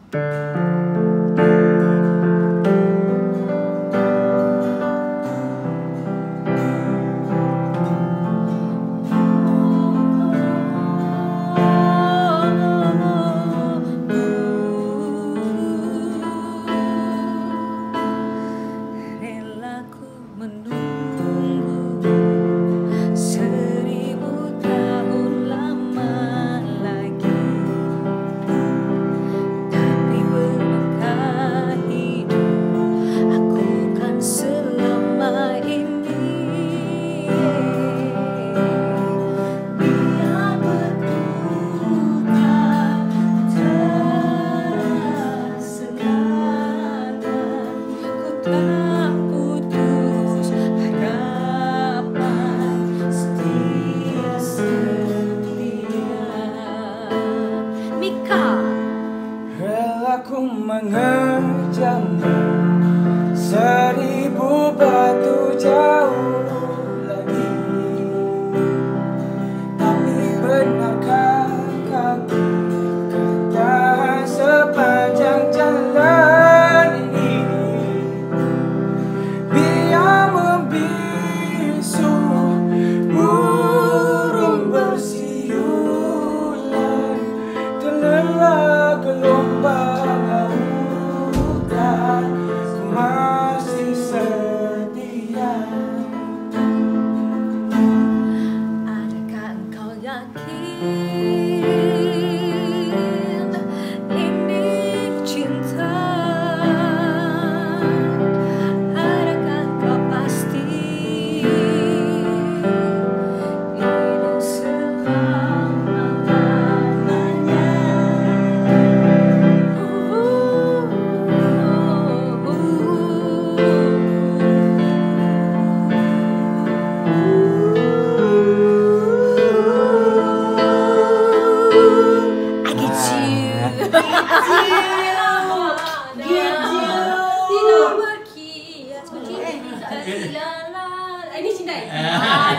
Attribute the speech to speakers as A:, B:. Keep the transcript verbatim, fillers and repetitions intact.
A: Aku mengejarmu seribu batu jauh lagi, tapi benarkah kaki katakan sepanjang jalan ini? Biar membisu burung bersiulan, terlelap gelombang. Masih setia.
B: Adakah engkau yakin ini cinta? Adakah engkau pasti ini selama-lamanya?
C: Tidak berkias, berkias. Ini cinta.